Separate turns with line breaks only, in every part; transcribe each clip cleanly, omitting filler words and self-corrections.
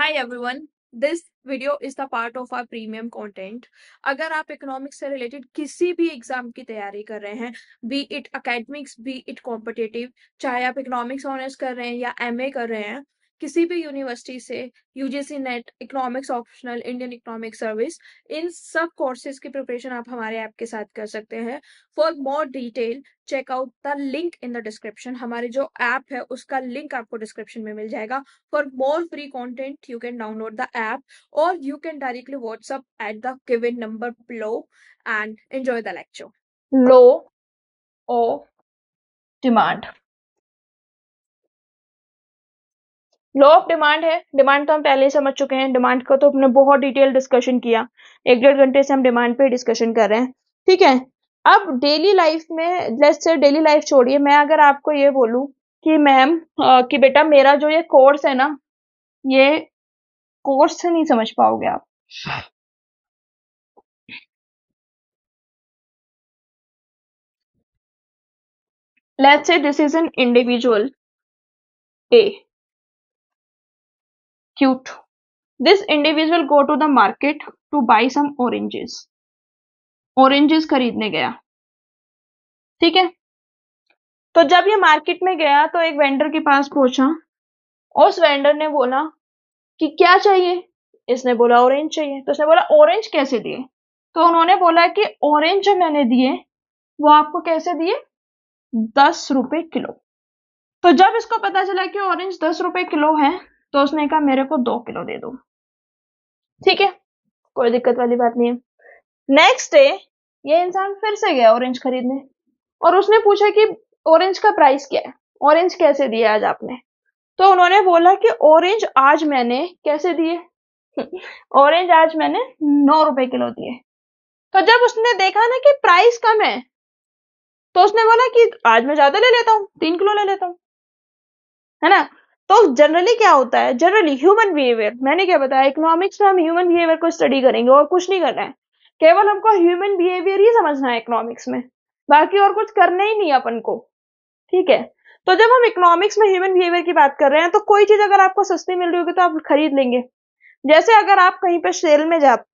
Hi everyone, this video is the part of our premium content. अगर आप economics से related किसी भी एग्जाम की तैयारी कर रहे हैं, be it academics be it competitive, चाहे आप इकोनॉमिक्स ऑनर्स कर रहे हैं या एमए कर रहे हैं, किसी भी यूनिवर्सिटी से, UGC NET, economics optional, Indian economic service, इन सब कोर्सेज की प्रिपरेशन आप हमारे ऐप के साथ कर सकते हैं. For more detail check out the link in the description. हमारे जो ऐप है उसका लिंक आपको डिस्क्रिप्शन में मिल जाएगा. For more free content, you can download the app or you can directly WhatsApp at the given number below and enjoy the lecture.
Law of demand. Law of demand है. Demand तो हम पहले ही समझ चुके हैं. Demand का तो हमने बहुत डिटेल डिस्कशन किया. 1-1.5 घंटे से हम डिमांड पे डिस्कशन कर रहे हैं. ठीक है. अब डेली लाइफ में, लेट्स से डेली लाइफ छोड़िए, मैं अगर आपको ये बोलूं कि मैम कि बेटा मेरा जो ये कोर्स है ना, ये कोर्स से नहीं समझ पाओगे आप. Let's say this is an individual A. Cute. This individual go to the market to buy some oranges. Oranges खरीदने गया. ठीक है. तो जब ये मार्केट में गया तो एक वेंडर के पास पहुंचा. उस वेंडर ने बोला कि क्या चाहिए. इसने बोला ऑरेंज चाहिए. तो उसने बोला ऑरेंज कैसे दिए. तो उन्होंने बोला कि ऑरेंज जो मैंने दिए वो आपको कैसे दिए, 10 रुपए किलो. तो जब इसको पता चला कि ऑरेंज 10 रुपए किलो है तो उसने कहा मेरे को 2 किलो दे दो. ठीक है, कोई दिक्कत वाली बात नहीं है. नेक्स्ट डे ये इंसान फिर से गया ऑरेंज खरीदने और उसने पूछा कि ऑरेंज का प्राइस क्या है, ऑरेंज कैसे दिए आज आपने. तो उन्होंने बोला कि ऑरेंज आज मैंने कैसे दिए ऑरेंज आज मैंने 9 रुपए किलो दिए. तो जब उसने देखा ना कि प्राइस कम है तो उसने बोला कि आज मैं ज्यादा ले लेता हूँ, 3 किलो ले लेता हूँ, है ना. तो जनरली क्या होता है, जनरली ह्यूमन बिहेवियर, मैंने क्या बताया, इकोनॉमिक्स में हम ह्यूमन बिहेवियर को स्टडी करेंगे और कुछ नहीं करना है. केवल हमको ह्यूमन बिहेवियर ही समझना है इकोनॉमिक्स में, बाकी और कुछ करना ही नहीं है अपन को. ठीक है. तो जब हम इकोनॉमिक्स में ह्यूमन बिहेवियर की बात कर रहे हैं तो कोई चीज अगर आपको सस्ती मिल रही होगी तो आप खरीद लेंगे. जैसे अगर आप कहीं पे सेल में जा,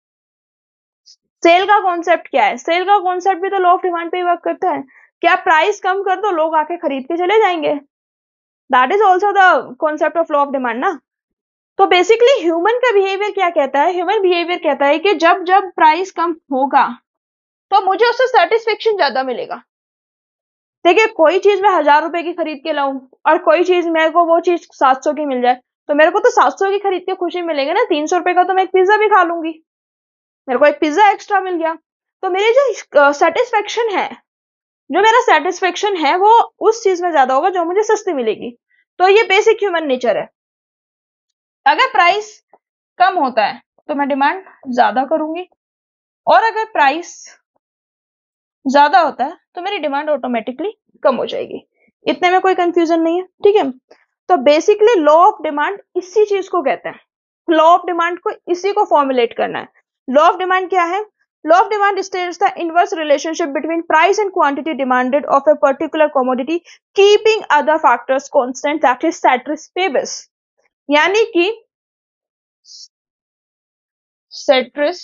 सेल का कॉन्सेप्ट क्या है, सेल का कॉन्सेप्ट भी तो लॉ ऑफ डिमांड पे ही वर्क करता है. क्या प्राइस कम कर दो, लोग आके खरीद के चले जाएंगे. That is also the concept of law of demand ना. तो बेसिकली ह्यूमन का बिहेवियर क्या कहता है, ह्यूमन बिहेवियर कहता है कि जब जब प्राइस कम होगा तो मुझे उससे सेटिस्फेक्शन ज्यादा मिलेगा. देखिए, कोई चीज मैं 1000 रुपए की खरीद के लाऊं और कोई चीज मेरे को वो चीज 700 की मिल जाए तो मेरे को तो 700 की खरीद के खुशी मिलेगी ना. 300 रुपए का तो मैं एक पिज्जा भी खा लूंगी, मेरे को एक पिज्जा एक्स्ट्रा मिल गया. तो मेरी जो सेटिस्फेक्शन है, जो मेरा सेटिस्फेक्शन है वो उस चीज में ज्यादा होगा जो मुझे सस्ती मिलेगी. तो ये बेसिक ह्यूमन नेचर है. अगर प्राइस कम होता है तो मैं डिमांड ज्यादा करूंगी और अगर प्राइस ज्यादा होता है तो मेरी डिमांड ऑटोमेटिकली कम हो जाएगी. इतने में कोई कंफ्यूजन नहीं है. ठीक है. तो बेसिकली लॉ ऑफ डिमांड इसी चीज को कहते हैं. लॉ ऑफ डिमांड को इसी को फॉर्मुलेट करना है. लॉ ऑफ डिमांड क्या है, law of demand states the inverse relationship between price and quantity demanded of a particular commodity keeping other factors constant, that is ceteris paribus. यानी कि ceteris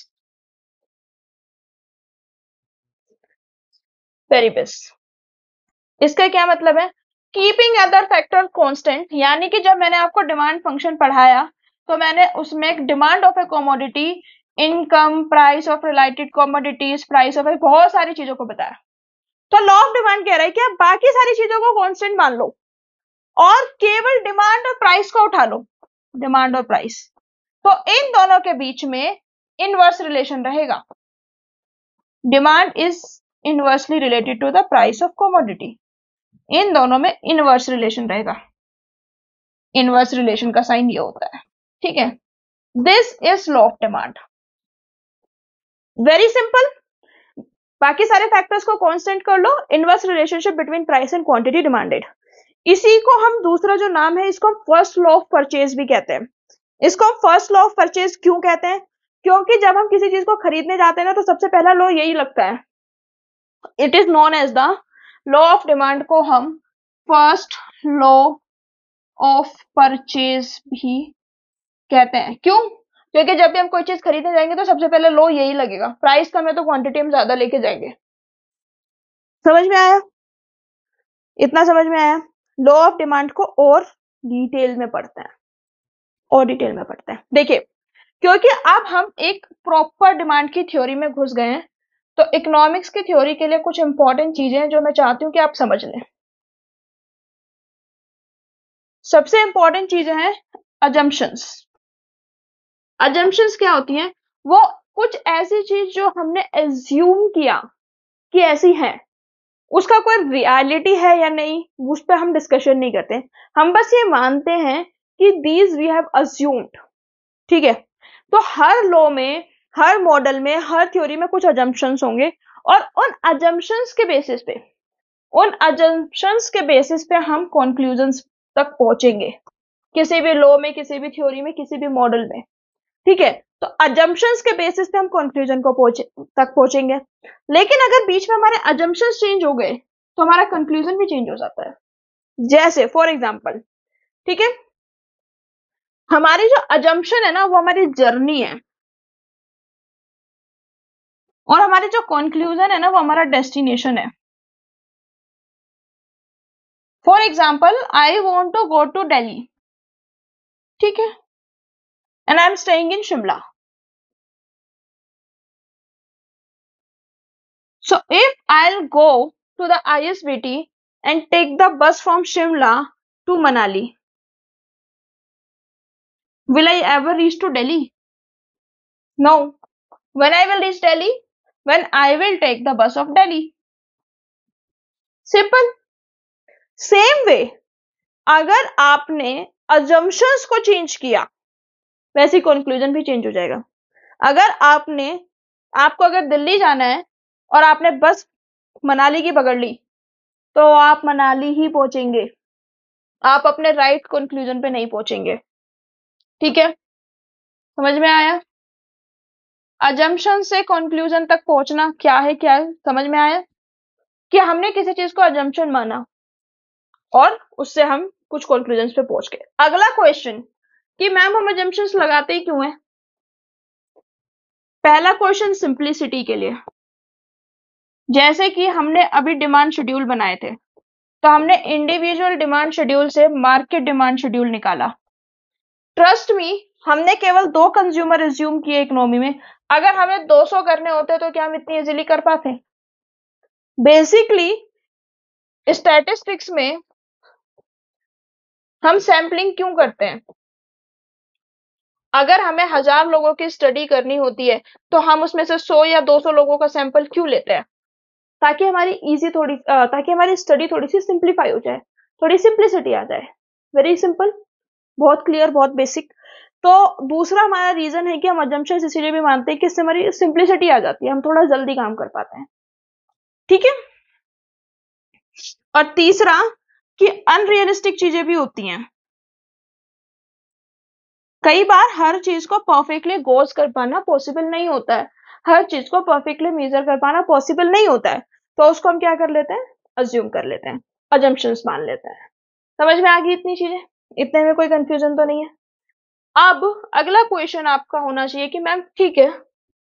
paribus, इसका क्या मतलब है, कीपिंग अदर फैक्टर कांस्टेंट. यानी कि जब मैंने आपको डिमांड फंक्शन पढ़ाया तो मैंने उसमें एक demand of a commodity, income, price of related commodities, price of बहुत सारी चीजों को बताया. तो लॉ ऑफ डिमांड कह रहा है कि आप बाकी सारी चीजों को कांस्टेंट मान लो और केवल डिमांड और प्राइस को उठा लो, डिमांड और प्राइस. तो इन दोनों के बीच में इनवर्स रिलेशन रहेगा. Demand is inversely related to the price of commodity. इन दोनों में इनवर्स रिलेशन रहेगा. इनवर्स रिलेशन का साइन ये होता है. ठीक है. This is law of demand. Very simple. बाकी सारे फैक्टर्स को कांस्टेंट कर लो, inverse relationship between price and quantity demanded. इसी को हम, दूसरा जो नाम है इसको हम फर्स्ट लॉ ऑफ परचेज भी कहते हैं. इसको हम फर्स्ट लॉ ऑफ परचेज क्यों कहते हैं, क्योंकि जब हम किसी चीज को खरीदने जाते हैं ना तो सबसे पहला लॉ यही लगता है. It is known as the law of demand को हम फर्स्ट लॉ ऑफ परचेज भी कहते हैं। क्यों? क्योंकि जब भी हम कोई चीज खरीदने जाएंगे तो सबसे पहले लो यही लगेगा, प्राइस कम है तो क्वांटिटी हम ज्यादा लेके जाएंगे। समझ में आया? इतना समझ में आया? लॉ ऑफ डिमांड को और डिटेल में पढ़ते हैं, और डिटेल में पढ़ते हैं। देखिए, क्योंकि अब हम एक प्रॉपर डिमांड की थ्योरी में घुस गए हैं, तो इकोनॉमिक्स की थ्योरी के लिए कुछ इंपॉर्टेंट चीजें हैं जो मैं चाहती हूं कि आप समझ लें। सबसे इंपॉर्टेंट चीजें हैं अजम्पशंस। अजम्पशंस क्या होती हैं? वो कुछ ऐसी चीज जो हमने एज्यूम किया कि ऐसी है, उसका कोई रियलिटी है या नहीं उस पर हम डिस्कशन नहीं करते, हम बस ये मानते हैं कि दीज वी हैव अज्यूम्ड। ठीक है? तो हर लॉ में, हर मॉडल में, हर थ्योरी में कुछ अजम्पशंस होंगे, और उन अजम्पशंस के बेसिस पे, उन अजम्पशंस के बेसिस पे हम कंक्लूजन्स तक पहुंचेंगे, किसी भी लॉ में, किसी भी थ्योरी में, किसी भी मॉडल में। ठीक है? तो अजम्पशंस के बेसिस पे हम कंक्लूजन को पहुंचेंगे। लेकिन अगर बीच में हमारे अजम्पशंस चेंज हो गए तो हमारा कंक्लूजन भी चेंज हो जाता है। जैसे फॉर एग्जांपल, ठीक है, हमारी जो अजम्पशन है ना वो हमारी जर्नी है, और हमारी जो कंक्लूजन है ना वो हमारा डेस्टिनेशन है। For example, I want to go to Delhi, ठीक है, and I am staying in Shimla. So if I'll go to the ISBT and take the bus from Shimla to Manali, will I ever reach to Delhi? No. When I will reach Delhi? When I will take the bus of Delhi. Simple. Same way, अगर आपने assumptions को change किया, वैसे conclusion भी change हो जाएगा। अगर आपको अगर दिल्ली जाना है और आपने बस मनाली की पकड़ ली, तो आप मनाली ही पहुंचेंगे, आप अपने राइट कंक्लूजन पे नहीं पहुंचेंगे। ठीक है? समझ में आया? अजम्पशन से कंक्लूजन तक पहुंचना क्या है, क्या है, समझ में आया? कि हमने किसी चीज को अजम्पशन माना और उससे हम कुछ कंक्लूजन पे पहुंच गए। अगला क्वेश्चन कि मैम हम अजम्पशंस लगाते ही क्यों हैं? पहला क्वेश्चन सिंप्लिसिटी के लिए। जैसे कि हमने अभी डिमांड शेड्यूल बनाए थे, तो हमने इंडिविजुअल डिमांड शेड्यूल से मार्केट डिमांड शेड्यूल निकाला। ट्रस्ट मी, हमने केवल 2 कंज्यूमर एज्यूम किए इकोनॉमी में, अगर हमें 200 करने होते तो क्या हम इतनी इजीली कर पाते? बेसिकली स्टैटिस्टिक्स में हम सैंपलिंग क्यों करते हैं? अगर हमें 1000 लोगों की स्टडी करनी होती है तो हम उसमें से 100 या 200 लोगों का सैंपल क्यों लेते हैं? ताकि हमारी स्टडी थोड़ी सी सिंप्लीफाई हो जाए, थोड़ी सिंप्लिसिटी आ जाए। वेरी सिंपल, बहुत क्लियर, बहुत बेसिक। तो दूसरा हमारा रीजन है कि हम अजम्पशंस इसीलिए भी मानते हैं कि इससे हमारी सिंप्लिसिटी आ जाती है, हम थोड़ा जल्दी काम कर पाते हैं। ठीक है? और तीसरा कि अनरियलिस्टिक चीजें भी होती हैं। कई बार हर चीज को परफेक्टली गोज कर पाना पॉसिबल नहीं होता है, हर चीज को परफेक्टली मेजर कर पाना पॉसिबल नहीं होता है, तो उसको हम क्या कर लेते हैं? अज्यूम कर लेते हैं, अजम्पशंस मान लेते हैं। समझ में आ गई इतनी चीजें? इतने में कोई कंफ्यूजन तो नहीं है? अब अगला क्वेश्चन आपका होना चाहिए कि मैम ठीक है,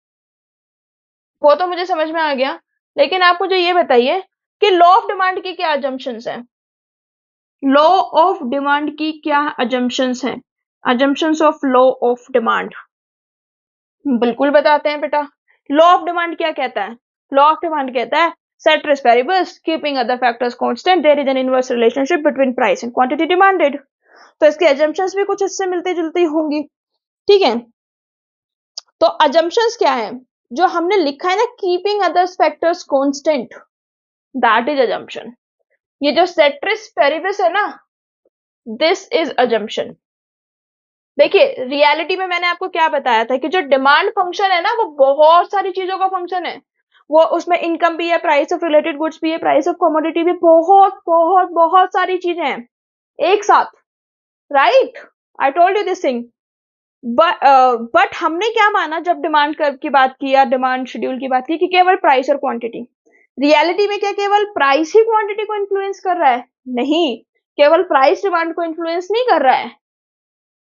वो तो मुझे समझ में आ गया, लेकिन आप मुझे ये बताइए कि लॉ ऑफ डिमांड की क्या अजम्पशंस हैं? लॉ ऑफ डिमांड की क्या अजम्पशंस हैं? Assumptions of law of demand बिल्कुल बताते हैं बेटा। लॉ ऑफ डिमांड क्या कहता है? लॉ ऑफ डिमांड कहता है ceteris paribus, keeping other factors constant, there is an inverse relationship between price and quantity demanded। तो इसके अजम्पशंस भी कुछ इससे मिलती जुलती होंगी। ठीक है? तो अजम्पशंस क्या है? जो हमने लिखा है ना, keeping others factors constant, that is assumption. ये जो ceteris paribus है ना, दिस इज अजम्पशन। देखिए, रियलिटी में मैंने आपको क्या बताया था कि जो डिमांड फंक्शन है ना वो बहुत सारी चीजों का फंक्शन है। वो उसमें इनकम भी है, प्राइस ऑफ रिलेटेड गुड्स भी है, प्राइस ऑफ कमोडिटी भी, बहुत बहुत बहुत सारी चीजें हैं एक साथ। Right? I told you this thing. But हमने क्या माना जब डिमांड कर्व की बात की या डिमांड शेड्यूल की बात की कि केवल प्राइस और क्वांटिटी। रियलिटी में क्या केवल प्राइस ही क्वांटिटी को इन्फ्लुएंस कर रहा है? नहीं, केवल प्राइस डिमांड को इन्फ्लुएंस नहीं कर रहा है।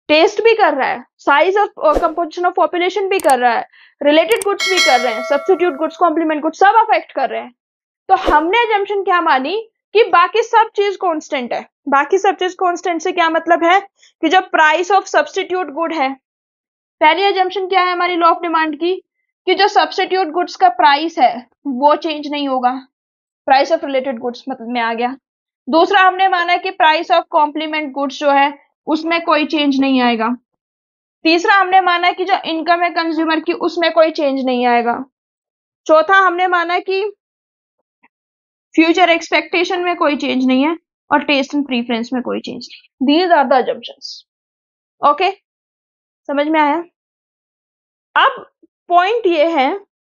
टेस्ट भी कर रहा है, size of composition of population भी कर रहा है, रिलेटेड गुड्स भी कर रहे हैं, सब्स्टिट्यूट गुड्स, कॉम्प्लीमेंट गुड्स सब अफेक्ट कर रहे हैं। तो हमने अजम्पशन क्या मानी कि बाकी सब चीज कांस्टेंट है। बाकी सब चीज कांस्टेंट से क्या मतलब है कि जब प्राइस ऑफ सब्स्टिट्यूट गुड है, पहली अजम्पशन क्या है हमारी लॉ ऑफ डिमांड की, कि जो सब्स्टिट्यूट गुड्स का प्राइस है वो चेंज नहीं होगा, प्राइस ऑफ रिलेटेड गुड्स मतलब में आ गया। दूसरा हमने माना कि प्राइस ऑफ कॉम्प्लीमेंट गुड्स जो है उसमें कोई चेंज नहीं आएगा। तीसरा हमने माना कि जो इनकम है कंज्यूमर की उसमें कोई चेंज नहीं आएगा। चौथा हमने माना कि फ्यूचर एक्सपेक्टेशन में कोई चेंज नहीं है, और टेस्ट एंड प्रीफरेंस में कोई चेंज नहीं। These are the assumptions. Okay, समझ में आया? अब पॉइंट ये है,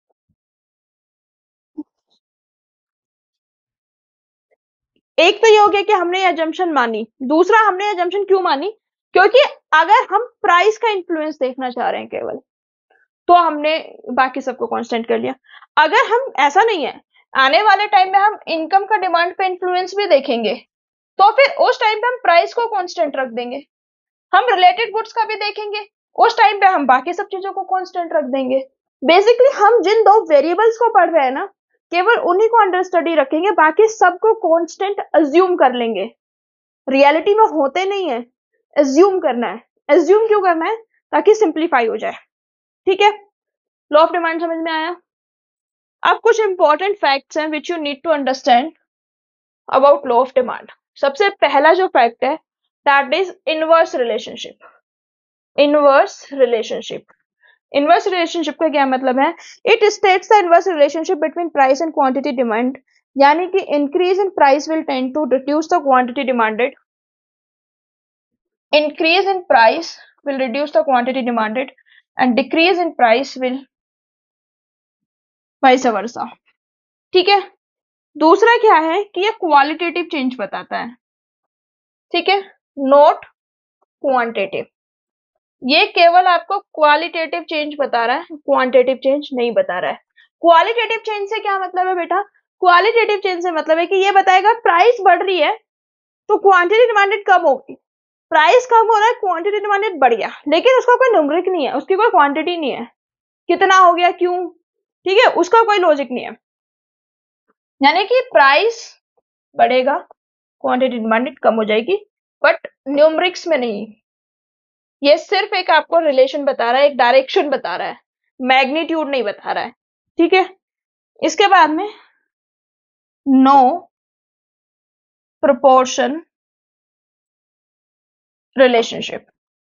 एक तो ये हो गया कि हमने ये अजम्पशन मानी। दूसरा हमने अजम्पशन क्यों मानी, क्योंकि अगर हम प्राइस का इन्फ्लुएंस देखना चाह रहे हैं केवल, तो हमने बाकी सबको कांस्टेंट कर लिया। अगर हम ऐसा नहीं है, आने वाले टाइम में हम इनकम का डिमांड पे इन्फ्लुएंस भी देखेंगे, तो फिर उस टाइम पे हम प्राइस को कांस्टेंट रख देंगे। हम रिलेटेड गुड्स का भी देखेंगे, उस टाइम पे हम बाकी सब चीजों को कांस्टेंट रख देंगे। बेसिकली हम जिन दो वेरिएबल्स को पढ़ रहे हैं ना, केवल उन्हीं को अंडर स्टडी रखेंगे, बाकी सबको कांस्टेंट अज्यूम कर लेंगे। रियलिटी में होते नहीं है, अज्यूम करना है। अज्यूम क्यों करना है? ताकि सिंप्लीफाई हो जाए। ठीक है, लॉ ऑफ डिमांड समझ में आया? अब कुछ इंपॉर्टेंट फैक्ट्स हैं which you need to understand about law of demand. सबसे पहला जो फैक्ट है that is inverse relationship. Inverse relationship, inverse relationship का क्या मतलब है? It states the inverse relationship between price and quantity demand, यानी कि increase in price will tend to reduce the quantity demanded, increase in price will reduce the quantity demanded, and decrease in price will vice versa। ठीक है, दूसरा क्या है कि ये qualitative change बताता है। ठीक है, नॉट क्वांटिटेटिव। ये केवल आपको क्वालिटेटिव चेंज बता रहा है, क्वांटिटेटिव चेंज नहीं बता रहा है। क्वालिटेटिव चेंज से क्या मतलब है बेटा? क्वालिटेटिव चेंज से मतलब है कि ये बताएगा प्राइस बढ़ रही है तो क्वांटिटी डिमांडेड कम होगी, प्राइस कम हो रहा है क्वांटिटी डिमांडेड बढ़ गया, लेकिन उसका कोई न्यूमरिक नहीं है, उसकी कोई क्वांटिटी नहीं है, कितना हो गया क्यों, ठीक है, उसका कोई लॉजिक नहीं है। यानी कि प्राइस बढ़ेगा, क्वांटिटी डिमांडेड कम हो जाएगी, बट न्यूमरिक्स में नहीं। ये सिर्फ एक आपको रिलेशन बता रहा है, एक डायरेक्शन बता रहा है, मैग्नीट्यूड नहीं बता रहा है। ठीक है, इसके बाद में no proportion relationship.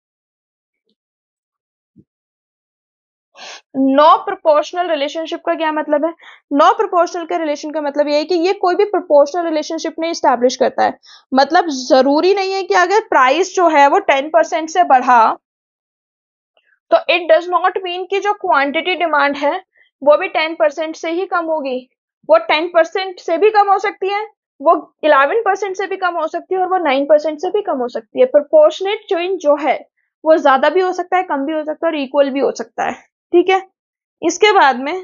No proportional relationship का क्या मतलब है? नो प्रोपोर्शनल के रिलेशन का मतलब ये है कि ये कोई भी प्रोपोर्शनल रिलेशनशिप नहीं स्टैब्लिश करता है। मतलब जरूरी नहीं है कि अगर प्राइस जो है वो 10% से बढ़ा तो इट डज नॉट मीन कि जो क्वांटिटी डिमांड है वो भी 10% से ही कम होगी। वो 10% से भी कम हो सकती है, वो 11% से भी कम हो सकती है, और वो 9% से भी कम हो सकती है। प्रोपोर्शनेट चेंज जो है वो ज्यादा भी हो सकता है, कम भी हो सकता है, और इक्वल भी हो सकता है। ठीक है, इसके बाद में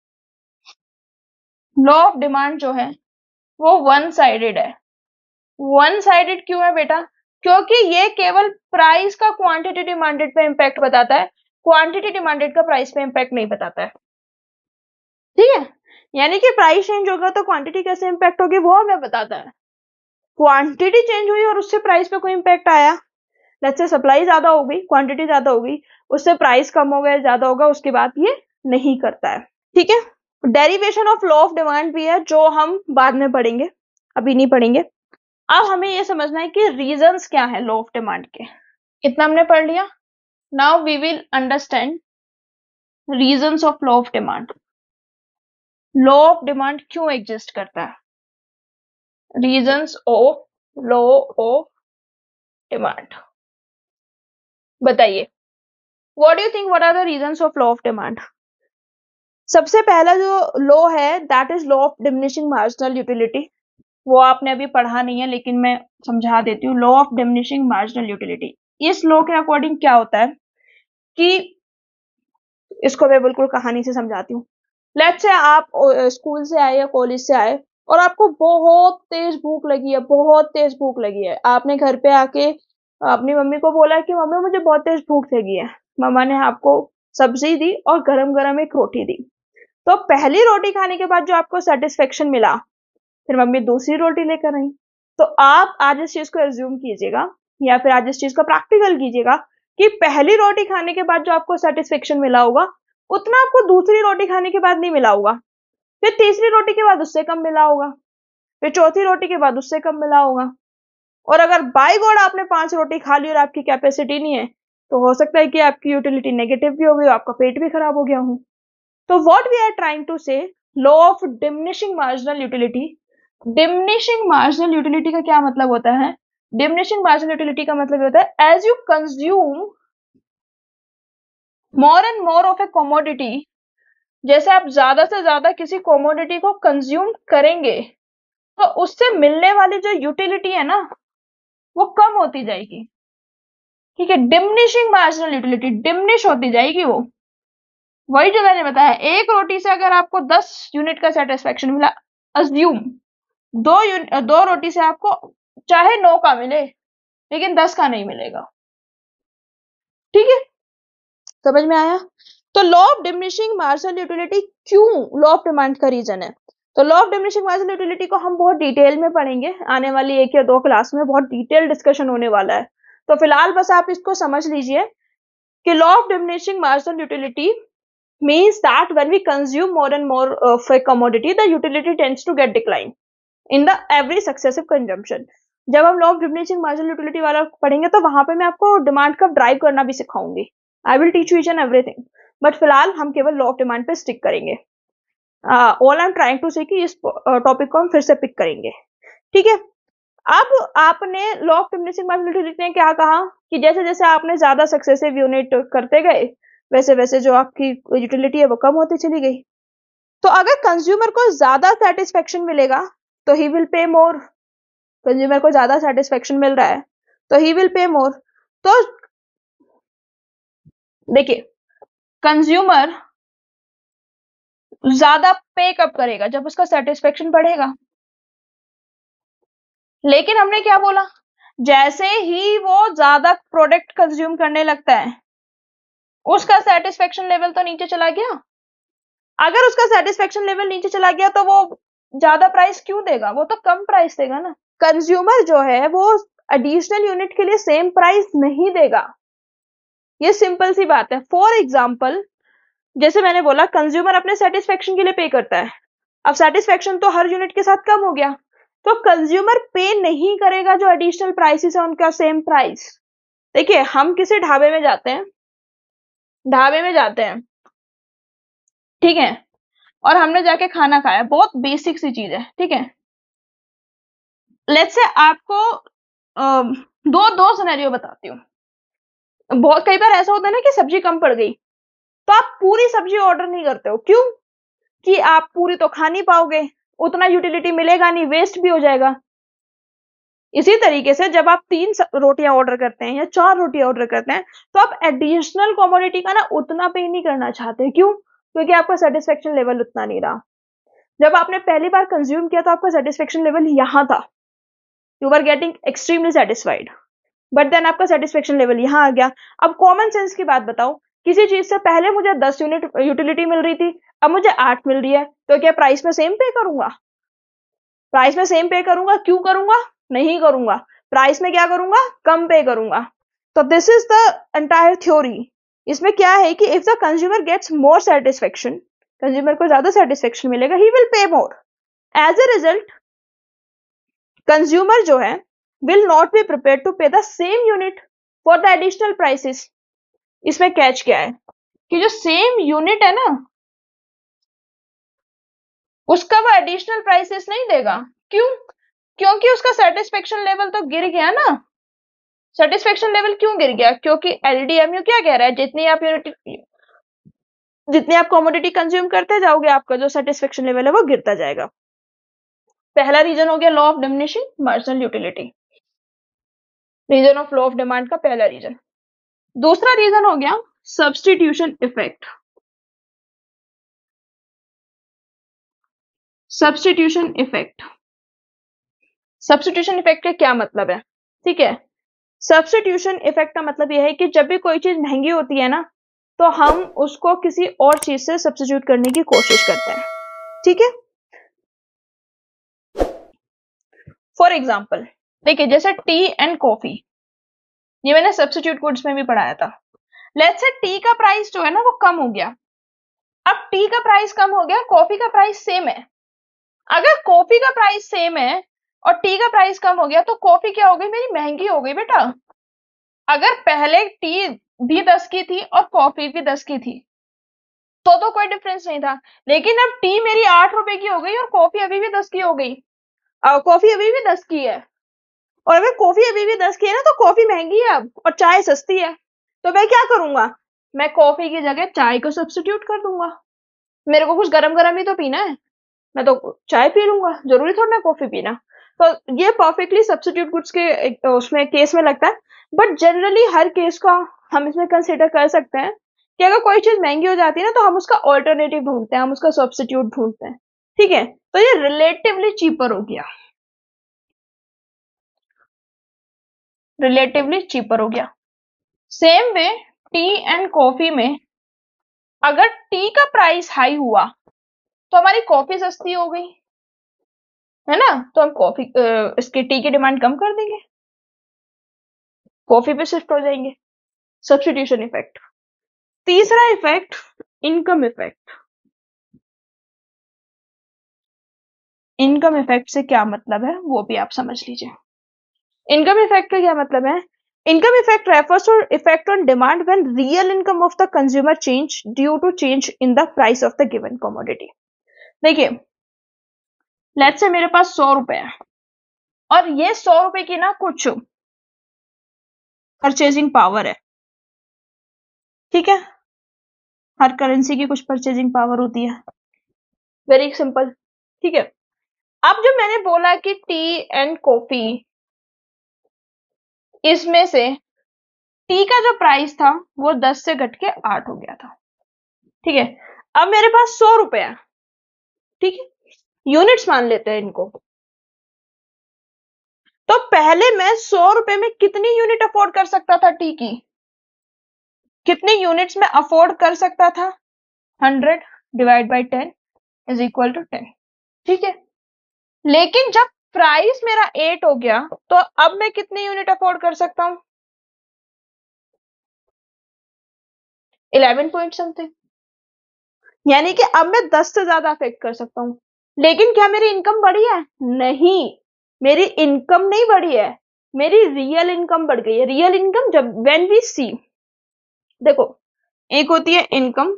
लॉ ऑफ डिमांड जो है वो वन साइडेड है। वन साइडेड क्यों है बेटा? क्योंकि ये केवल प्राइस का क्वांटिटी डिमांडेड पे इंपैक्ट बताता है, क्वांटिटी डिमांडेड का प्राइस पे इंपैक्ट नहीं बताता है। ठीक है, यानी कि प्राइस चेंज होगा तो क्वांटिटी कैसे इंपैक्ट होगी वो हमें बताता है। क्वांटिटी चेंज हुई और उससे प्राइस पे कोई इंपैक्ट आया, लेट्स से सप्लाई ज्यादा हो गई, क्वांटिटी ज्यादा हो गई, उससे प्राइस कम हो गया, ज्यादा होगा, उसके बाद ये नहीं करता है। ठीक है, derivation of law of demand भी है जो हम बाद में पढ़ेंगे, अभी नहीं पढ़ेंगे। अब हमें ये समझना है कि रीजंस क्या है लॉ ऑफ डिमांड के। इतना हमने पढ़ लिया। Now we will understand reasons of law of demand. Law of demand क्यों एग्जिस्ट करता है? Reasons of law of demand बताइए। What do you think, what are the reasons of law of demand? सबसे पहला जो लॉ है that is law of diminishing marginal utility. वो आपने अभी पढ़ा नहीं है लेकिन मैं समझा देती हूँ। Law of diminishing marginal utility, इस लॉ के अकॉर्डिंग क्या होता है कि इसको मैं बिल्कुल कहानी से समझाती हूँ। लेट्स से आप स्कूल से आए या कॉलेज से आए और आपको बहुत तेज भूख लगी है, बहुत तेज भूख लगी है। आपने घर पे आके अपनी मम्मी को बोला कि मम्मी मुझे बहुत तेज भूख लगी है। मम्मा ने आपको सब्जी दी और गरम गरम एक रोटी दी। तो पहली रोटी खाने के बाद जो आपको सेटिस्फेक्शन मिला, फिर मम्मी दूसरी रोटी लेकर आई। तो आप आज इस चीज को एज्यूम कीजिएगा या फिर आज इस चीज को प्रैक्टिकल कीजिएगा कि पहली रोटी खाने के बाद जो आपको सेटिस्फेक्शन मिला होगा, उतना आपको दूसरी रोटी खाने के बाद नहीं मिला होगा। फिर तीसरी रोटी के बाद उससे कम मिला होगा, फिर चौथी रोटी के बाद उससे कम मिला होगा। और अगर बाई गॉड आपने 5 रोटी खा ली और आपकी कैपेसिटी नहीं है, तो हो सकता है कि आपकी यूटिलिटी नेगेटिव भी हो गई, आपका पेट भी खराब हो गया हो। तो what we are trying to say, law of diminishing marginal utility. Diminishing marginal utility का क्या मतलब होता है? डिमिनिशिंग मार्जिनल यूटिलिटी का मतलब होता है as you consume more and more of a commodity, जैसे आप ज्यादा से ज्यादा किसी कमोडिटी को कंज्यूम करेंगे, तो उससे मिलने वाली जो यूटिलिटी है ना, वो कम होती जाएगी। ठीक है, डिमिनिशिंग मार्जिनल यूटिलिटी, डिमिनिश होती जाएगी वो। वही जो मैंने बताया, एक रोटी से अगर आपको 10 यूनिट का सेटिस्फेक्शन मिला, अज्यूम दो रोटी से आपको चाहे 9 का मिले लेकिन 10 का नहीं मिलेगा। ठीक है, समझ में आया? तो law of diminishing marginal utility क्यों लॉ ऑफ डिमांड का रीजन है। तो law of diminishing marginal utility को हम बहुत डिटेल में पढ़ेंगे आने वाली 1 या 2 क्लास में, बहुत डिटेल डिस्कशन होने वाला है। तो फिलहाल बस आप इसको समझ लीजिए कि law of diminishing marginal utility means that when we consume more and more of a commodity, the utility tends to get decline in the every successive consumption. जब हम law of diminishing marginal utility वाला पढ़ेंगे तो वहां पे मैं आपको demand का ड्राइव करना भी सिखाऊंगी। I will teach you each and everything, but फिलहाल हम केवल लॉ ऑफ डिमांड पे स्टिक करेंगे। All I am trying to say कि इस टॉपिक को हम फिर से पिक करेंगे। ठीक है, अब आपने law of diminishing marginal utility ने क्या कहा कि जैसे जैसे आपने ज्यादा सक्सेसिव यूनिट करते गए, वैसे वैसे जो आपकी यूटिलिटी है वो कम होती चली गई। तो अगर कंज्यूमर को ज्यादा सेटिस्फेक्शन मिलेगा तो ही विल पे मोर। कंज्यूमर को ज्यादा सेटिस्फेक्शन मिल रहा है तो ही विल पे मोर। तो देखिए, कंज्यूमर ज्यादा पे कब करेगा? जब उसका सेटिस्फेक्शन बढ़ेगा। लेकिन हमने क्या बोला, जैसे ही वो ज्यादा प्रोडक्ट कंज्यूम करने लगता है, उसका सेटिस्फेक्शन लेवल तो नीचे चला गया। अगर उसका सेटिस्फेक्शन लेवल नीचे चला गया तो वो ज्यादा प्राइस क्यों देगा? वो तो कम प्राइस देगा ना। कंज्यूमर जो है वो एडिशनल यूनिट के लिए सेम प्राइस नहीं देगा। ये सिंपल सी बात है। फॉर एग्जाम्पल, जैसे मैंने बोला कंज्यूमर अपने सेटिस्फेक्शन के लिए पे करता है। अब सेटिस्फेक्शन तो हर यूनिट के साथ कम हो गया, तो कंज्यूमर पे नहीं करेगा जो एडिशनल प्राइसेस है उनका सेम प्राइस। देखिए, हम किसी ढाबे में जाते हैं, ठीक है, और हमने जाके खाना खाया, बहुत बेसिक सी चीज है, ठीक है। लेट्स से आपको दो सिनेरियो बताती हूँ। बहुत कई बार ऐसा होता है ना कि सब्जी कम पड़ गई, तो आप पूरी सब्जी ऑर्डर नहीं करते हो। क्यों? कि आप पूरी तो खा नहीं पाओगे, उतना यूटिलिटी मिलेगा नहीं, वेस्ट भी हो जाएगा। इसी तरीके से जब आप 3 रोटियां ऑर्डर करते हैं या 4 रोटियां ऑर्डर करते हैं, तो आप एडिशनल कमोडिटी का ना उतना पे नहीं करना चाहते। क्यों? क्योंकि आपका सेटिस्फेक्शन लेवल उतना नहीं रहा। जब आपने पहली बार कंज्यूम किया तो आपका सेटिस्फेक्शन लेवल यहां था, you are getting extremely satisfied, but then आपका सेटिस्फेक्शन लेवल यहां आ गया। अब कॉमन सेंस की बात बताओ, किसी चीज से पहले मुझे 10 यूनिट यूटिलिटी मिल रही थी, अब मुझे 8 मिल रही है, तो क्या प्राइस में सेम पे करूंगा? प्राइस में सेम पे करूंगा? क्यों करूंगा? नहीं करूंगा। प्राइस में क्या करूंगा? कम पे करूंगा। तो this is the entire theory. इसमें क्या है कि if the consumer gets more satisfaction, consumer को ज्यादा सेटिस्फेक्शन मिलेगा, he will pay more. As a result, consumer जो है will not be prepared to pay the same unit for the additional prices। इसमें कैच क्या है कि जो सेम यूनिट है ना, उसका वो एडिशनल प्राइसेस नहीं देगा। क्यों? क्योंकि उसका सेटिस्फेक्शन लेवल तो गिर गया ना। सेटिस्फेक्शन लेवल क्यों गिर गया? क्योंकि एलडीएमयू क्या कह रहा है, जितनी आप कमोडिटी कंज्यूम करते जाओगे, आपका जो सेटिस्फेक्शन लेवल है वो गिरता जाएगा। पहला रीजन हो गया law of diminishing marginal utility, reason of law of demand का पहला रीजन। दूसरा रीजन हो गया substitution effect. Substitution effect, substitution effect का क्या मतलब है? ठीक है, सब्स्टिट्यूशन इफेक्ट का मतलब यह है कि जब भी कोई चीज महंगी होती है ना, तो हम उसको किसी और चीज से सब्स्टिट्यूट करने की कोशिश करते हैं। ठीक है, फॉर एग्जाम्पल देखिए, जैसे टी एंड कॉफी, ये मैंने सब्स्टिट्यूट गुड्स में भी पढ़ाया था। लेट्स से टी का प्राइस जो है ना वो कम हो गया। अब टी का प्राइस कम हो गया, कॉफी का प्राइस सेम है। अगर कॉफी का प्राइस सेम है और टी का प्राइस कम हो गया, तो कॉफी क्या हो गई, मेरी महंगी हो गई बेटा। अगर पहले टी भी 10 की थी और कॉफी भी 10 की थी तो कोई डिफरेंस नहीं था। लेकिन अब टी मेरी 8 रुपए की हो गई और कॉफी अभी भी 10 की हो गई। कॉफी अभी भी 10 की है, और अगर कॉफी अभी भी 10 की है ना, तो कॉफी महंगी है अब और चाय सस्ती है। तो मैं क्या करूंगा, मैं कॉफी की जगह चाय को सब्स्टिट्यूट कर दूंगा। मेरे को कुछ गरम गरम ही तो पीना है, मैं तो चाय पी लूंगा, जरूरी थोड़ा ना कॉफी पीना। तो ये परफेक्टली सब्स्टिट्यूट गुड्स के उसमें केस में लगता है। बट जनरली हर केस का हम इसमें कंसिडर कर सकते हैं कि अगर कोई चीज महंगी हो जाती है ना, तो हम उसका ऑल्टरनेटिव ढूंढते हैं, हम उसका सब्स्टिट्यूट ढूंढते हैं। ठीक है, तो ये रिलेटिवली चीपर हो गया, रिलेटिवली चीपर हो गया। Same way tea and coffee में, अगर टी का प्राइस हाई हुआ तो हमारी कॉफी सस्ती हो गई, है ना, तो हम कॉफी इसके टी की डिमांड कम कर देंगे, कॉफी पे शिफ्ट हो जाएंगे। Substitution effect. तीसरा effect, income effect. Income effect से क्या मतलब है वो भी आप समझ लीजिए। इनकम इफेक्ट का क्या मतलब है, income effect refers to effect on demand when real income of the consumer change due to change in the price of the given commodity. देखिए, लेट्स से मेरे पास 100 रुपए है और ये 100 रुपए की ना कुछ परचेजिंग पावर है। ठीक है, हर करेंसी की कुछ परचेजिंग पावर होती है, वेरी सिंपल। ठीक है, अब जो मैंने बोला कि टी एंड कॉफी, इसमें से टी का जो प्राइस था वो 10 से घट के 8 हो गया था। ठीक है, अब मेरे पास 100 रुपए है। ठीक है, यूनिट्स मान लेते हैं इनको। तो पहले मैं 100 रुपए में कितनी यूनिट अफोर्ड कर सकता था, टी की कितनी यूनिट्स में अफोर्ड कर सकता था, 100 divide by 10 is equal to 10। ठीक है, लेकिन जब प्राइस मेरा 8 हो गया, तो अब मैं कितनी यूनिट अफोर्ड कर सकता हूं, 11 पॉइंट समथिंग। यानी कि अब मैं 10 से ज्यादा अफेक्ट कर सकता हूं। लेकिन क्या मेरी इनकम बढ़ी है, नहीं, मेरी इनकम नहीं बढ़ी है, मेरी रियल इनकम बढ़ गई है। रियल इनकम जब व्हेन वी सी, देखो, एक होती है इनकम,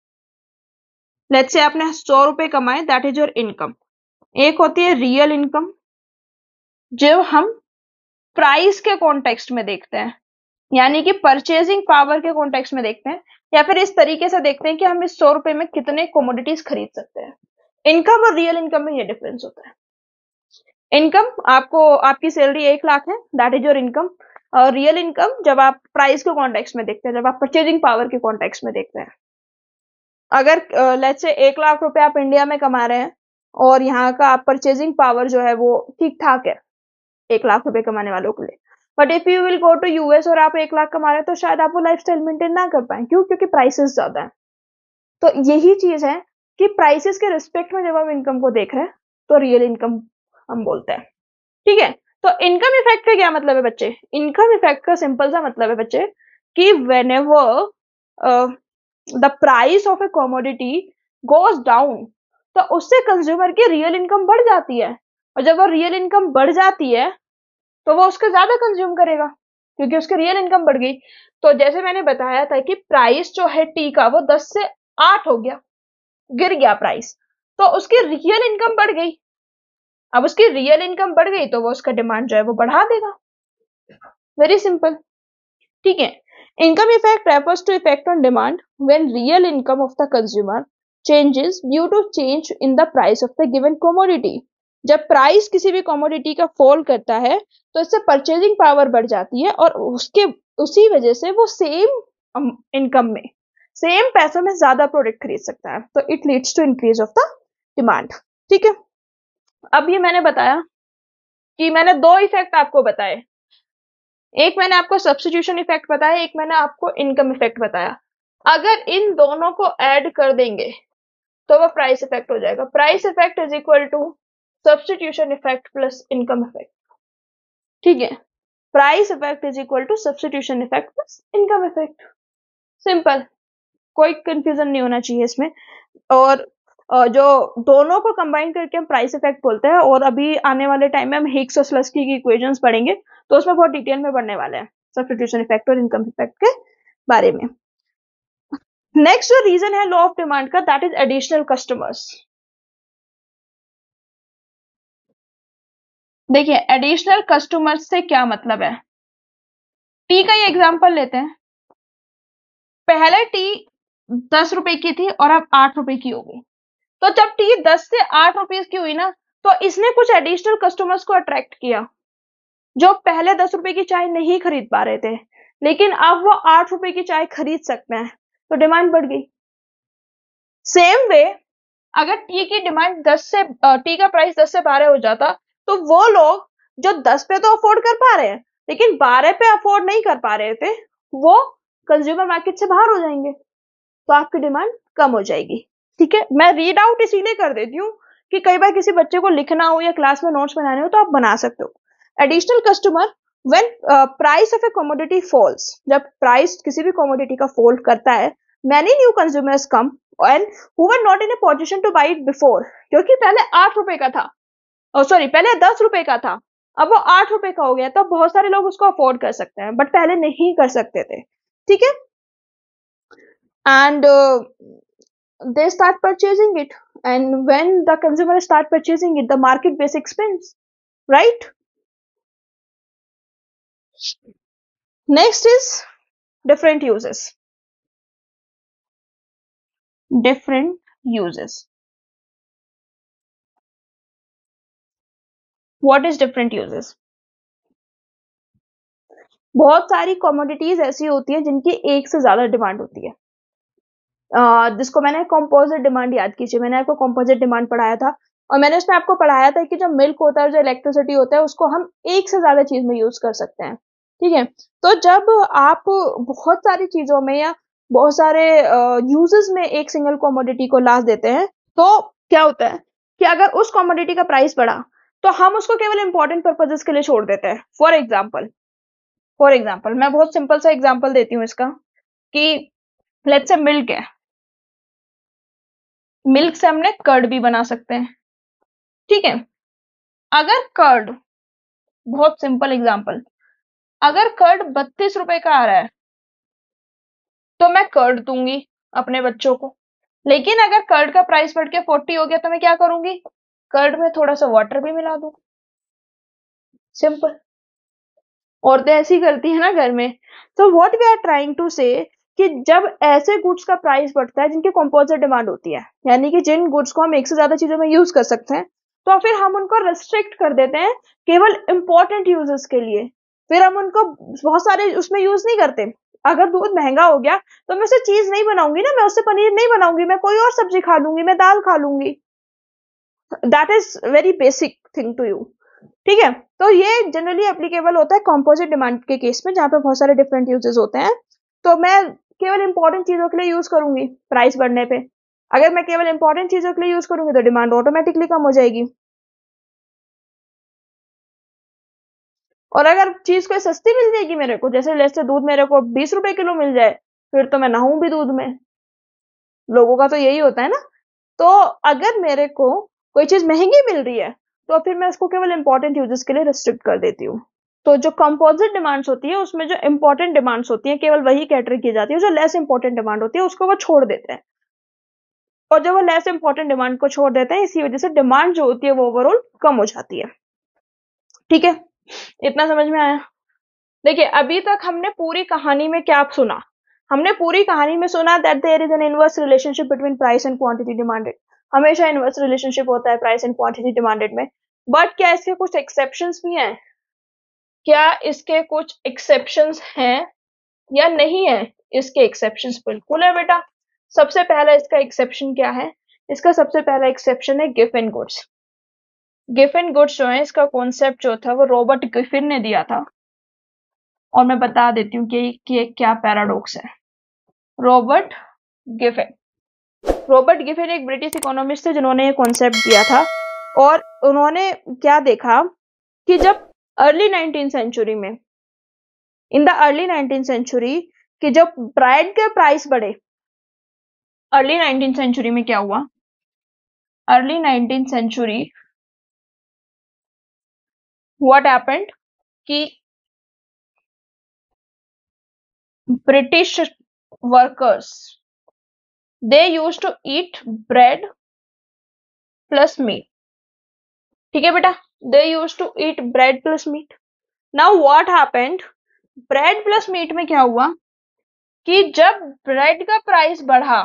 लेट्स से आपने 100 रुपए कमाए, दैट इज योर इनकम। एक होती है रियल इनकम, जो हम प्राइस के कॉन्टेक्स्ट में देखते हैं, यानी कि परचेजिंग पावर के कॉन्टेक्स्ट में देखते हैं, या फिर इस तरीके से देखते हैं कि हम इस 100 रुपए में कितने कमोडिटीज खरीद सकते हैं। इनकम और रियल इनकम में ये डिफरेंस होता है। इनकम, आपको आपकी सैलरी 1 लाख है, दैट इज योर इनकम। और रियल इनकम जब आप प्राइस के कॉन्टेक्स्ट में देखते हैं, जब आप परचेजिंग पावर के कॉन्टेक्स्ट में देखते हैं। अगर लेट्स से 1 लाख रुपए आप इंडिया में कमा रहे हैं और यहाँ का परचेजिंग पावर जो है वो ठीक ठाक है 1 लाख रुपए कमाने वालों के लिए, but if you will go to US और आप 1 लाख कमा रहे हैं, तो शायद आप वो लाइफ स्टाइल मेंटेन ना कर पाए। क्यों, क्योंकि प्राइसेस ज्यादा है। तो यही चीज है कि प्राइसेस के रिस्पेक्ट में जब हम इनकम को देख रहे हैं, तो रियल इनकम हम बोलते हैं। ठीक है, तो इनकम इफेक्ट का क्या मतलब है बच्चे, इनकम इफेक्ट का सिंपल सा मतलब है बच्चे कि whenever the price of a commodity goes down, तो उससे कंज्यूमर की रियल इनकम बढ़ जाती है। और जब वो रियल इनकम बढ़ जाती है, तो वो उसके ज्यादा कंज्यूम करेगा, क्योंकि उसकी रियल इनकम बढ़ गई। तो जैसे मैंने बताया था कि प्राइस जो है टी का वो 10 से 8 हो गया, गिर गया प्राइस, तो उसकी रियल इनकम बढ़ गई। अब उसकी रियल इनकम बढ़ गई तो वो उसका डिमांड जो है वो बढ़ा देगा, वेरी सिंपल। ठीक है, income effect refers to effect on demand when real income of the consumer changes due to change in the price of the given commodity. जब प्राइस किसी भी कमोडिटी का फॉल करता है, तो इससे परचेजिंग पावर बढ़ जाती है और उसके उसी वजह से वो सेम इनकम में, सेम पैसों में ज्यादा प्रोडक्ट खरीद सकता है। तो it leads to increase of the demand. ठीक है, अब ये मैंने बताया कि मैंने 2 इफेक्ट आपको बताए, एक मैंने आपको सब्स्टिट्यूशन इफेक्ट बताया, एक मैंने आपको इनकम इफेक्ट बताया। अगर इन दोनों को ऐड कर देंगे तो वो प्राइस इफेक्ट हो जाएगा। Price effect is equal to substitution effect plus income effect. ठीक है, price effect is equal to substitution effect plus income effect. Simple, कोई कंफ्यूजन नहीं होना चाहिए इसमें। और जो दोनों को कंबाइन करके हम प्राइस इफेक्ट बोलते हैं, और अभी आने वाले टाइम में हम हिग्स और स्लस्की की इक्वेशंस पढ़ेंगे, तो उसमें बहुत डिटेल में पढ़ने वाले हैं सब्स्टिट्यूशन इफेक्ट और इनकम इफेक्ट के बारे में। नेक्स्ट जो रीजन है लॉ ऑफ डिमांड का, दैट इज एडिशनल कस्टमर्स। देखिए, एडिशनल कस्टमर्स से क्या मतलब है। टी का ही एग्जांपल लेते हैं। पहले टी 10 रुपए की थी और अब 8 रुपए की हो गई। तो जब टी 10 से 8 रुपीज की हुई ना, तो इसने कुछ एडिशनल कस्टमर्स को अट्रैक्ट किया, जो पहले 10 रुपए की चाय नहीं खरीद पा रहे थे, लेकिन अब वो 8 रुपए की चाय खरीद सकते हैं, तो डिमांड बढ़ गई। सेम वे, अगर टी की डिमांड 10 से टी का प्राइस 10 से 12 हो जाता, तो वो लोग जो 10 पे तो अफोर्ड कर पा रहे हैं लेकिन 12 पे अफोर्ड नहीं कर पा रहे थे, वो कंज्यूमर मार्केट से बाहर हो जाएंगे, तो आपकी डिमांड कम हो जाएगी। ठीक है, मैं रीड आउट इसीलिए कर देती हूँ कि कई बार किसी बच्चे को लिखना हो या क्लास में नोट्स बनाने हो तो आप बना सकते हो। Additional customer, when price of a commodity falls, जब प्राइस किसी भी कमोडिटी का फॉल करता है, many new consumers come and who were not in a position to buy it before, क्योंकि पहले 8 रुपए का था, सॉरी पहले 10 रुपए का था, अब वो 8 रुपए का हो गया, तो बहुत सारे लोग उसको अफोर्ड कर सकते हैं, बट पहले नहीं कर सकते थे। ठीक है, and they start purchasing it, and when the consumer start purchasing it, the market base expands, right? Next is different uses. Different uses. What is different uses? बहुत सारी कमोडिटीज ऐसी होती है जिनकी एक से ज्यादा डिमांड होती है, जिसको मैंने कंपोजिट डिमांड याद कीजिए, मैंने आपको कंपोजिट डिमांड पढ़ाया था, और मैंने उसमें आपको पढ़ाया था कि जो मिल्क होता है, जो इलेक्ट्रिसिटी होता है, उसको हम एक से ज्यादा चीज में यूज कर सकते हैं। ठीक है, तो जब आप बहुत सारी चीजों में या बहुत सारे यूजेस में एक सिंगल कमोडिटी को लाद देते हैं, तो क्या होता है कि अगर उस कमोडिटी का प्राइस बढ़ा, तो हम उसको केवल इंपॉर्टेंट पर्पजेस के लिए छोड़ देते हैं। फॉर एग्जाम्पल मैं बहुत सिंपल सा एग्जाम्पल देती हूँ इसका, कि लेट्स से मिल्क है, मिल्क से हमने कर्ड भी बना सकते हैं। ठीक है, अगर कर्ड, बहुत सिंपल एग्जांपल, अगर कर्ड 32 रुपए का आ रहा है, तो मैं कर्ड दूंगी अपने बच्चों को, लेकिन अगर कर्ड का प्राइस बढ़ के 40 हो गया, तो मैं क्या करूंगी, कर्ड में थोड़ा सा वाटर भी मिला दूं। सिंपल, औरतें ऐसी करती है ना घर में। तो what we are trying to say, कि जब ऐसे गुड्स का प्राइस बढ़ता है जिनकी कंपोजिट डिमांड होती है, यानी कि जिन गुड्स को हम एक से ज्यादा चीजों में यूज कर सकते हैं, तो फिर हम उनको रिस्ट्रिक्ट कर देते हैं केवल इंपॉर्टेंट यूजेस के लिए, फिर हम उनको बहुत सारे उसमें यूज नहीं करते। अगर दूध महंगा हो गया, तो मैं उससे चीज नहीं बनाऊंगी ना, मैं उससे पनीर नहीं बनाऊंगी, मैं कोई और सब्जी खा लूंगी, मैं दाल खा लूंगी। That is very basic thing to you. ठीक है, तो ये जनरली एप्लीकेबल होता है कंपोजिट डिमांड के केस में, जहां पे बहुत सारे डिफरेंट यूजेस होते हैं। तो मैं केवल इंपॉर्टेंट चीजों के लिए यूज करूंगी प्राइस बढ़ने पे। अगर मैं केवल इंपॉर्टेंट चीजों के लिए यूज करूंगी, तो डिमांड ऑटोमेटिकली कम हो जाएगी। और अगर चीज कोई सस्ती मिल जाएगी मेरे को, जैसे लेट्स से दूध मेरे को 20 रुपए किलो मिल जाए, फिर तो मैं नहाऊं भी दूध में। लोगों का तो यही होता है ना। तो अगर मेरे को कोई चीज महंगी मिल रही है, तो फिर मैं उसको केवल इंपॉर्टेंट यूजेस के लिए रिस्ट्रिक्ट कर देती हूँ। तो जो कंपोजिट डिमांड्स होती है, उसमें जो इंपॉर्टेंट डिमांड्स होती है केवल वही कैटर की जाती है, जो लेस इंपॉर्टेंट डिमांड होती है उसको वो छोड़ देते हैं। और जब वो लेस इंपॉर्टेंट डिमांड को छोड़ देते हैं, इसी वजह से डिमांड जो होती है वो ओवरऑल कम हो जाती है। ठीक है, इतना समझ में आया। देखिए, अभी तक हमने पूरी कहानी में क्या सुना, हमने पूरी कहानी में सुना that there is an inverse relationship between price and quantity demanded. हमेशा इनवर्स रिलेशनशिप होता है प्राइस एंड क्वांटिटी डिमांडेड में। बट क्या इसके कुछ एक्सेप्शंस भी हैं? क्या इसके कुछ एक्सेप्शंस हैं या नहीं है? इसके एक्सेप्शंस बिल्कुल है बेटा। सबसे पहला इसका एक्सेप्शन क्या है? इसका सबसे पहला एक्सेप्शन है गिफन गुड्स। गिफन गुड्स जो है, इसका कॉन्सेप्ट जो था वो रॉबर्ट गिफिन ने दिया था। और मैं बता देती हूँ कि ये क्या पैराडॉक्स है। Robert Giffen. रॉबर्ट गिफिन एक ब्रिटिश इकोनॉमिस्ट थे जिन्होंने ये कॉन्सेप्ट दिया था, और उन्होंने क्या देखा कि जब अर्ली 19th सेंचुरी में, in the early 19th century, कि जब ब्रेड के प्राइस बढ़े, अर्ली 19th सेंचुरी में क्या हुआ, early 19th century what happened कि British workers they used to eat bread plus meat. ठीक है बेटा, they used to eat bread plus meat. Now what happened, bread plus meat में क्या हुआ कि जब ब्रेड का प्राइस बढ़ा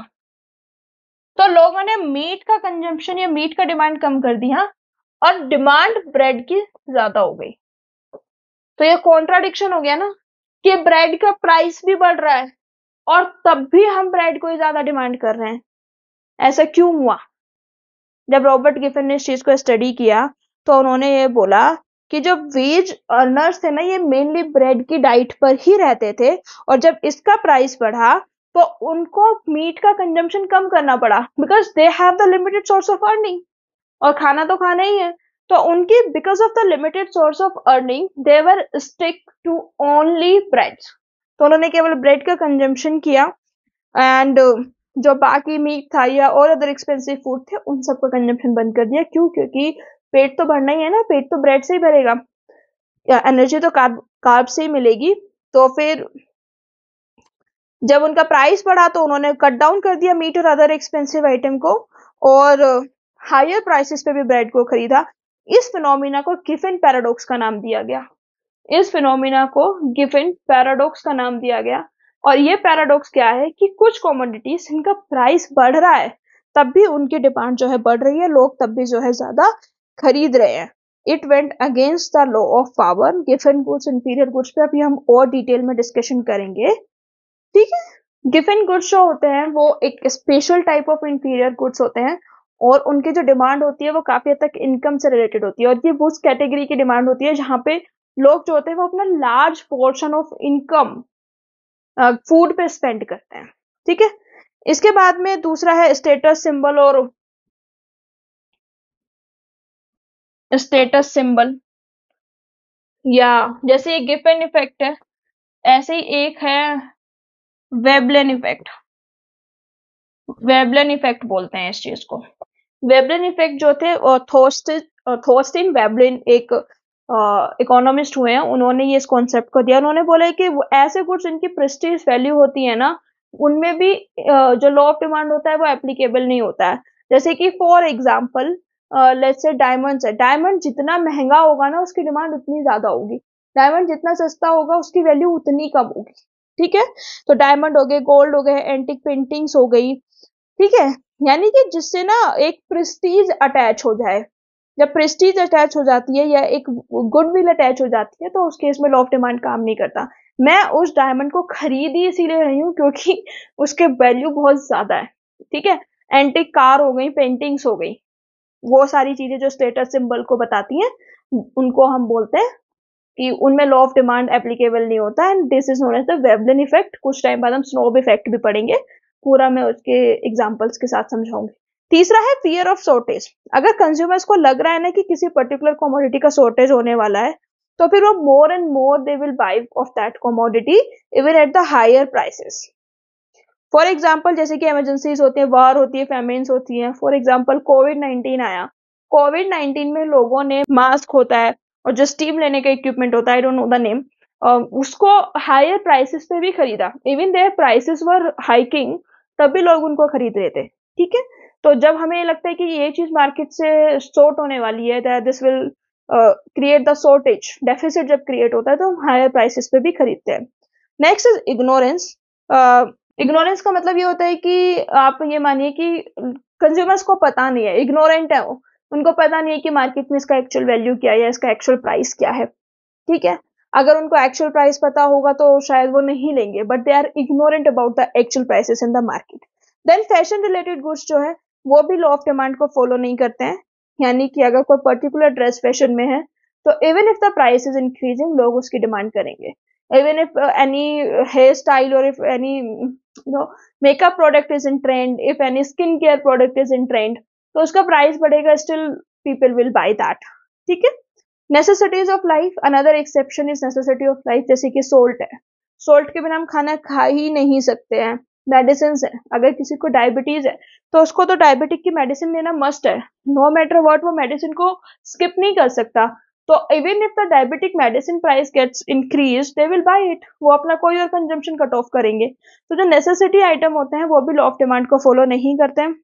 तो लोगों ने मीट का कंजम्पशन या मीट का डिमांड कम कर दिया, और डिमांड ब्रेड की ज्यादा हो गई। तो ये कॉन्ट्राडिक्शन हो गया ना, कि ब्रेड का प्राइस भी बढ़ रहा है और तब भी हम ब्रेड को ही ज्यादा डिमांड कर रहे हैं। ऐसा क्यों हुआ? जब रॉबर्ट गिफिन ने इस चीज को स्टडी किया तो उन्होंने ये बोला कि जो वेज अर्नर्स थे ना, ये मेनली ब्रेड की डाइट पर ही रहते थे, और जब इसका प्राइस बढ़ा तो उनको मीट का कंजम्पशन कम करना पड़ा, because they have the limited source of earning, और खाना तो खाना ही है। तो उनकी because of the limited source of earning they were stick to only bread. तो उन्होंने केवल ब्रेड का कंजम्पशन किया, एंड जो बाकी मीट था या और अदर एक्सपेंसिव फूड थे उन सबका कंजम्पशन बंद कर दिया। क्यों? क्योंकि पेट तो भरना ही है ना, पेट तो ब्रेड से ही भरेगा, या एनर्जी तो कार्ब से ही मिलेगी। तो फिर जब उनका प्राइस बढ़ा तो उन्होंने कट डाउन कर दिया मीट और अदर एक्सपेंसिव आइटम को, और हायर प्राइसेस पे भी ब्रेड को खरीदा। इस फिनोमिना को गिफिन पैराडॉक्स का नाम दिया गया। इस फिनोमिना को गिफिन पैराडॉक्स का नाम दिया गया। और ये पैराडॉक्स क्या है कि कुछ कमोडिटीज इनका प्राइस बढ़ रहा है तब भी उनकी डिमांड जो है बढ़ रही है, लोग तब भी जो है ज्यादा खरीद रहे हैं। It went against the law of power. Giffen goods, inferior goods पे अभी हम और डिटेल में डिस्कशन करेंगे, ठीक है। गिफिन गुड्स जो होते हैं वो एक special type of inferior goods होते हैं, और उनकी जो डिमांड होती है वो काफी हद तक इनकम से रिलेटेड होती है, और ये उस कैटेगरी की डिमांड होती है जहां पे लोग जो होते हैं वो अपना large portion of income food पे स्पेंड करते हैं, ठीक है। इसके बाद में दूसरा है स्टेटस सिंबल, और स्टेटस सिंबल, या जैसे ये गिफिन इफेक्ट है, ऐसे ही एक है वेबलेन इफेक्ट। वेबलेन इफेक्ट बोलते हैं इस चीज को। वेबलेन इफेक्ट जो थे, थॉर्स्टीन वेबलिन एक इकोनॉमिस्ट हुए हैं, उन्होंने ये इस कॉन्सेप्ट को दिया। उन्होंने बोला कि वो ऐसे कुछ जिनकी प्रेस्टीज वैल्यू होती है ना, उनमें भी जो लॉ ऑफ डिमांड होता है वो एप्लीकेबल नहीं होता है। जैसे कि for example let's say diamonds है, डायमंड जितना महंगा होगा ना उसकी डिमांड उतनी ज्यादा होगी, डायमंड जितना सस्ता होगा उसकी वैल्यू उतनी कम होगी, ठीक है। तो डायमंड हो गए, गोल्ड हो गए, एंटिक पेंटिंग्स हो गई, ठीक है। यानी कि जिससे ना एक प्रेस्टीज अटैच हो जाए। जब प्रेस्टीज अटैच हो जाती है या एक गुडविल अटैच हो जाती है तो उस केस में लॉ ऑफ डिमांड काम नहीं करता। मैं उस डायमंड को खरीद ही इसीलिए रही हूँ क्योंकि उसके वैल्यू बहुत ज्यादा है, ठीक है। एंटिक कार हो गई, पेंटिंग्स हो गई, वो सारी चीजें जो स्टेटस सिंबल को बताती हैं उनको हम बोलते हैं कि उनमें लॉ ऑफ डिमांड एप्लीकेबल नहीं होता, and this is known as the Veblen effect. कुछ टाइम बाद हम स्नोब इफेक्ट भी पढ़ेंगे, पूरा मैं उसके एग्जांपल्स के साथ समझाऊंगी। तीसरा है फियर ऑफ शॉर्टेज। अगर कंज्यूमर्स को लग रहा है ना कि किसी पर्टिकुलर कमोडिटी का शॉर्टेज होने वाला है, तो फिर वो more and more they will buy of that commodity even at the higher prices. For example जैसे कि इमरजेंसीज होती है, वार होती है, फेमिन्स होती है। फॉर एग्जाम्पल कोविड-19 आया, कोविड-19 में लोगों ने मास्क होता है और जो स्टीम लेने का इक्विपमेंट होता है, I don't know the name, उसको हायर प्राइसेस पे भी खरीदा, even their prices were hiking, तब भी लोग उनको खरीद रहे थे, ठीक है। तो जब हमें लगता है कि ये चीज मार्केट से शॉर्ट होने वाली है, this will create the shortage, deficit जब क्रिएट होता है तो हम हायर प्राइसेस पे भी खरीदते हैं। Next is ignorance. इग्नोरेंस का मतलब ये होता है कि आप ये मानिए कि कंज्यूमर्स को पता नहीं है, इग्नोरेंट है वो, उनको पता नहीं है कि मार्केट में इसका एक्चुअल वैल्यू क्या है या इसका एक्चुअल प्राइस क्या है, ठीक है। अगर उनको एक्चुअल प्राइस पता होगा तो शायद वो नहीं लेंगे, but they are ignorant about the actual prices in the market. Then fashion related goods जो है वो भी लॉ ऑफ डिमांड को फॉलो नहीं करते हैं, यानी कि अगर कोई पर्टिकुलर ड्रेस फैशन में है तो even if the price is increasing लोग उसकी डिमांड करेंगे। even if any hairstyle or if any makeup product is in trend, if any skincare product is in trend, तो उसका प्राइस बढ़ेगा, still people will buy that. ठीक है. Necessities of life, another exception is necessity of life, जैसे कि salt है. Salt के बिना हम खाना खा ही नहीं सकते हैं. मेडिसिन है, अगर किसी को डायबिटीज है तो उसको तो डायबिटिक की मेडिसिन लेना मस्ट है. नो मैटर व्हाट, वो मेडिसिन को स्किप नहीं कर सकता. तो even if the diabetic medicine price gets increase, they will buy it. वो अपना कोई और कंजम्पशन कट ऑफ करेंगे. तो जो नेसेसिटी आइटम होते हैं वो भी लॉ ऑफ डिमांड को फॉलो नहीं करते हैं.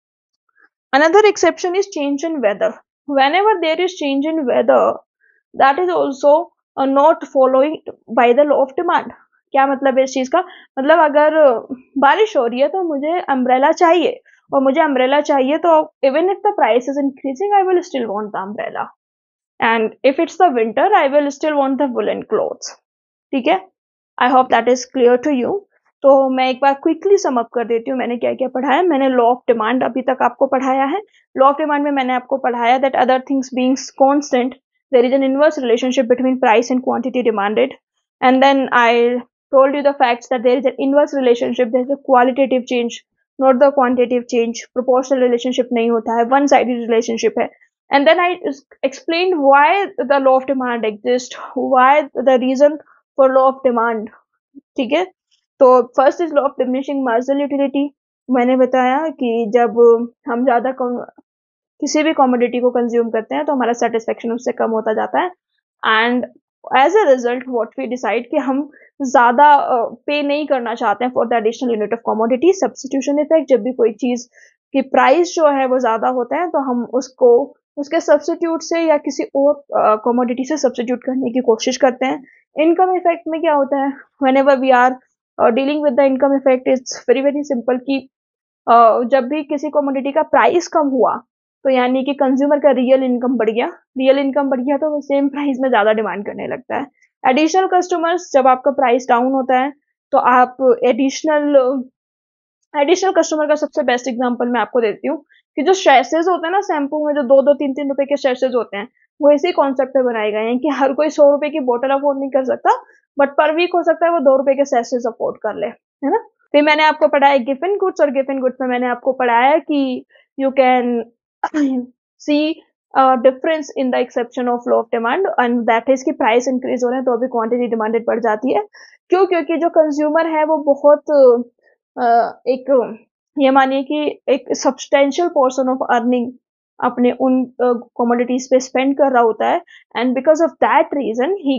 Another exception is change in weather. Whenever there is change in weather, that is also not following by the law of demand. क्या मतलब है इस चीज का? मतलब अगर बारिश हो रही है तो मुझे अम्ब्रेला चाहिए, और मुझे अम्ब्रेला चाहिए तो even if the price is increasing, I will still want the umbrella. And if it's the winter, I will still want the woolen clothes. ठीक है. I hope that is clear to you. तो मैं एक बार quickly sum up कर देती हूँ मैंने क्या क्या पढ़ाया. मैंने लॉ ऑफ डिमांड अभी तक आपको पढ़ाया है. लॉ ऑफ डिमांड में मैंने आपको पढ़ाया that other things being constant, there is an inverse relationship between price and quantity demanded. And then I told you the facts that there is an inverse relationship, there is a qualitative change, not the quantitative change. Proportional relationship नहीं होता है, one sided relationship है. And then I explained why the law of demand exists, why the reason for law of demand. ठीक है. तो first is law of diminishing marginal utility. मैंने बताया कि जब हम ज्यादा किसी भी कमोडिटी को कंज्यूम करते हैं तो हमारा सेटिस्फेक्शन उससे कम होता जाता है. And as a result what we decide कि हम ज्यादा पे नहीं करना चाहते हैं for the additional unit of commodity. Substitution effect, जब भी कोई चीज की प्राइस जो है वो ज्यादा होता है तो हम उसको उसके सब्स्टिट्यूट से या किसी और कमोडिटी से सब्स्टिट्यूट करने की कोशिश करते हैं. इनकम इफेक्ट में क्या होता है? Whenever we are dealing with the income effect, it's very very simple कि जब भी किसी कमोडिटी का प्राइस कम हुआ तो यानी कि कंज्यूमर का रियल इनकम बढ़ गया. रियल इनकम बढ़ गया तो वो सेम प्राइस में ज्यादा डिमांड करने लगता है. एडिशनल कस्टमर्स, जब आपका प्राइस डाउन होता है तो आप एडिशनल कस्टमर का सबसे बेस्ट एग्जांपल मैं आपको देती हूँ कि जो शैसेज होते हैं ना शैम्पू में, जो 2-2, 3-3 रुपए के शैसेज होते हैं, वो इसी कॉन्सेप्ट पे बनाए गए हैं कि हर कोई 100 रुपए की बोतल अफोर्ड नहीं कर सकता, बट पर वीक हो सकता है वो 2 रुपए के शैसेज अफोर्ड कर ले, है ना. फिर मैंने आपको पढ़ाया गिफन गुड्स, और गिफन गुड्स में मैंने आपको पढ़ाया कि you can see difference in the exception of law of demand, and that is कि प्राइस इंक्रीज हो रहे हैं तो अभी क्वांटिटी डिमांडेड बढ़ जाती है. क्यों? क्योंकि जो कंज्यूमर है वो बहुत एक ये मानिए कि एक सब्सटेंशियल पोर्शन ऑफ अर्निंग अपने उन कमोडिटीज पे स्पेंड कर रहा होता है, and because of that reason ही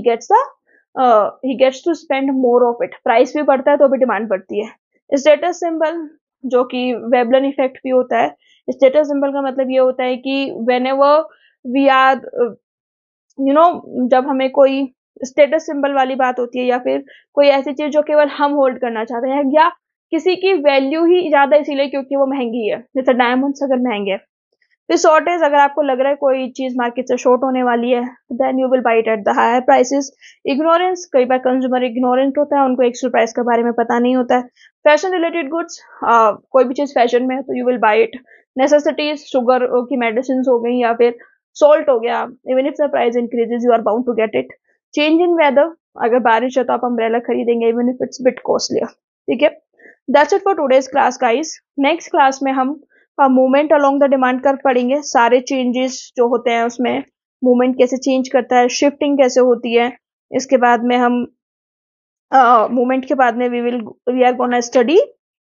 gets to spend more of it. Price भी बढ़ता है तो भी डिमांड बढ़ती है. स्टेटस सिंबल, जो कि वेबलन इफेक्ट भी होता है. स्टेटस सिंबल का मतलब ये होता है कि व्हेनेवर वी आर जब हमें कोई स्टेटस सिंबल वाली बात होती है या फिर कोई ऐसी चीज जो केवल हम होल्ड करना चाहते हैं, या किसी की वैल्यू ही ज्यादा इसीलिए क्योंकि वो महंगी है, जैसे डायमंड्स अगर महंगे हैं. फिर शॉर्टेज, अगर आपको लग रहा है कोई चीज मार्केट से शॉर्ट होने वाली है, then you will buy it at the higher prices. Ignorance, कई बार कंज्यूमर इग्नोरेंट होता है, उनको एक्चुअल प्राइस के बारे में पता नहीं होता है. फैशन रिलेटेड गुड्स, कोई भी चीज फैशन में है तो you will buy it. Necessities, sugar की मेडिसिन हो गई या फिर सॉल्ट हो गया, even if the price increases you are bound to get it. Change in weather, अगर बारिश है तो आप अम्ब्रेला खरीदेंगे even if it's bit costly. ठीक है. That's it for today's class guys. Next class में हम movement along the demand curve पढ़ेंगे. सारे चेंजेस जो होते हैं उसमें मूवमेंट कैसे चेंज करता है, शिफ्टिंग कैसे होती है. इसके बाद में हम मूवमेंट के बाद में we are gonna study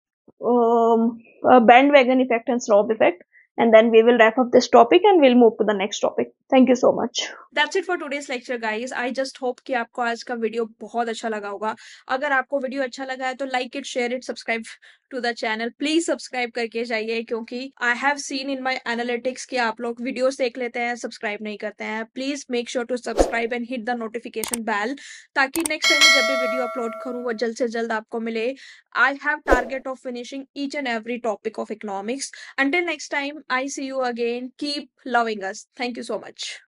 bandwagon effect and slope effect, and then we will wrap up this topic and we'll move to the next topic. Thank you so much.
That's it for today's lecture guys. I just hope कि आपको आज का video बहुत अच्छा लगा होगा. अगर आपको वीडियो अच्छा लगा है तो like it, share it, subscribe to the channel. Please subscribe करके जाइए, क्योंकि I have seen in my analytics कि आप लोग वीडियोस देख लेते हैं, सब्सक्राइब नहीं करते हैं. Please make sure to subscribe and hit the notification bell, ताकि नेक्स्ट टाइम जब भी वीडियो अपलोड करूँ वो जल्द से जल्द आपको मिले. I have target of finishing each and every topic of economics. Until next time, I see you again. Keep loving us. Thank you so much.